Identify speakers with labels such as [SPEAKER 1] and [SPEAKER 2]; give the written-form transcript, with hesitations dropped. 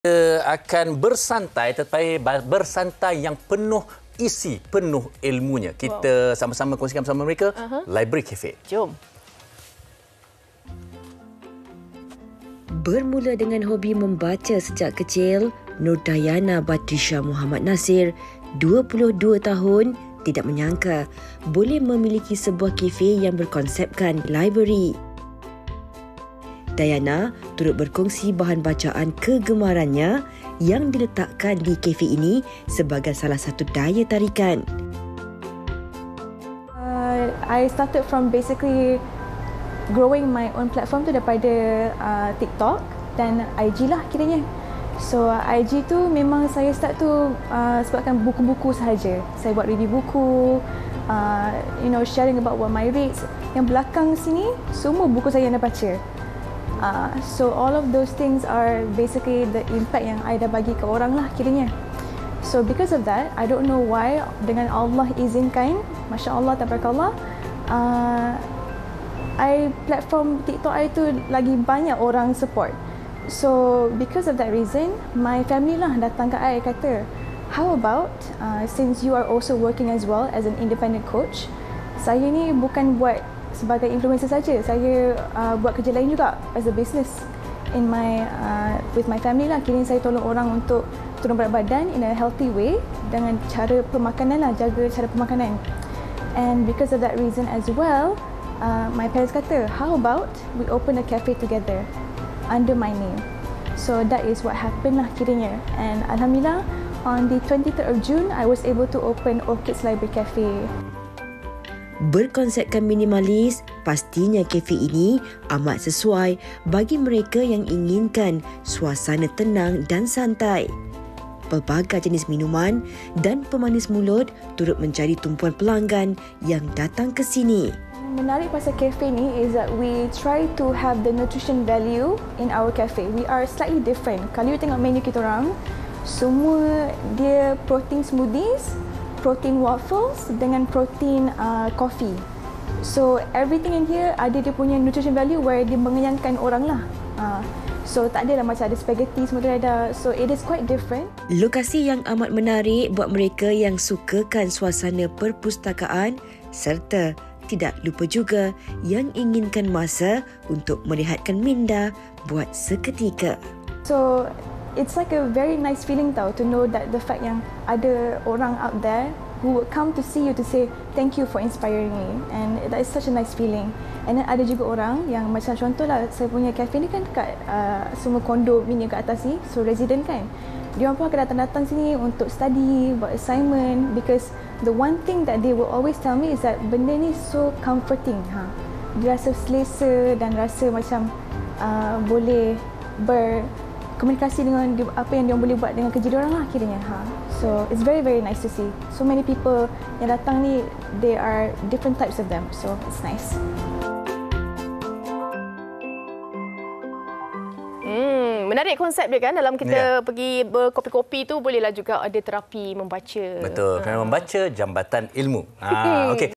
[SPEAKER 1] Kita akan bersantai, tetapi bersantai yang penuh isi, penuh ilmunya. Kita sama-sama kongsikan bersama mereka, Library Cafe.
[SPEAKER 2] Jom.
[SPEAKER 3] Bermula dengan hobi membaca sejak kecil, Nur Dayana Batrisha Muhammad Nasir, 22 tahun, tidak menyangka boleh memiliki sebuah kafe yang berkonsepkan library. Dayana turut berkongsi bahan bacaan kegemarannya yang diletakkan di kafe ini sebagai salah satu daya tarikan.
[SPEAKER 4] I started from basically growing my own platform tu daripada TikTok dan IG lah kiranya. So IG tu memang saya start tu sebabkan buku-buku sahaja. Saya buat review buku, sharing about what my reads. Yang belakang sini semua buku saya yang dah baca. So all of those things are basically the impact yang I dah bagi ke orang lah kiranya. So because of that, I don't know why dengan Allah izinkan, Masya Allah, Tabarakallah, platform TikTok I tu lagi banyak orang support. So because of that reason, my family lah datang ke I kata, how about since you are also working as well as an independent coach, saya ni bukan buat sebagai influencer saja, saya buat kerja lain juga as a business in my with my family lah. Kini saya tolong orang untuk turun berat badan in a healthy way dengan cara pemakanan lah, jaga cara pemakanan. And because of that reason as well, my parents kata, how about we open a cafe together under my name. So that is what happened lah kiranya. And Alhamdulillah, on the 23rd of June, I was able to open Orchids Library Cafe.
[SPEAKER 3] Berkonsepkan minimalis, pastinya kafe ini amat sesuai bagi mereka yang inginkan suasana tenang dan santai. Pelbagai jenis minuman dan pemanis mulut turut menjadi tumpuan pelanggan yang datang ke sini.
[SPEAKER 4] Menarik pasal kafe ni is that we try to have the nutrition value in our cafe. We are slightly different. Kalau you tengok menu kita orang, semua dia protein smoothies, protein waffles dengan protein coffee. So everything in here ada dia punya nutrition value where dia mengenyangkan orang lah. So tak adalah macam ada spaghetti semua dia ada. So it is quite different.
[SPEAKER 3] Lokasi yang amat menarik buat mereka yang sukakan suasana perpustakaan serta tidak lupa juga yang inginkan masa untuk merehatkan minda buat seketika.
[SPEAKER 4] So it's like a very nice feeling tau to know that the fact yang ada orang out there who would come to see you to say thank you for inspiring me, and that is such a nice feeling. And then ada juga orang yang macam contohlah saya punya cafe ni kan dekat semua kondominium kat atas ni, so resident kan. Dia orang pun akan datang-datang sini untuk study, buat assignment, because the one thing that they will always tell me is that benda ni so comforting. Dia rasa selesa dan rasa macam boleh berkomunikasi dengan apa yang dia boleh buat dengan kerja dia orang lah kiranya. So it's very very nice to see. So many people yang datang ni, they are different types of them. So it's nice.
[SPEAKER 2] Menarik konsep dia kan, dalam kita pergi berkopi-kopi tu bolehlah juga ada terapi membaca.
[SPEAKER 1] Betul, kerana membaca jambatan ilmu. Okey.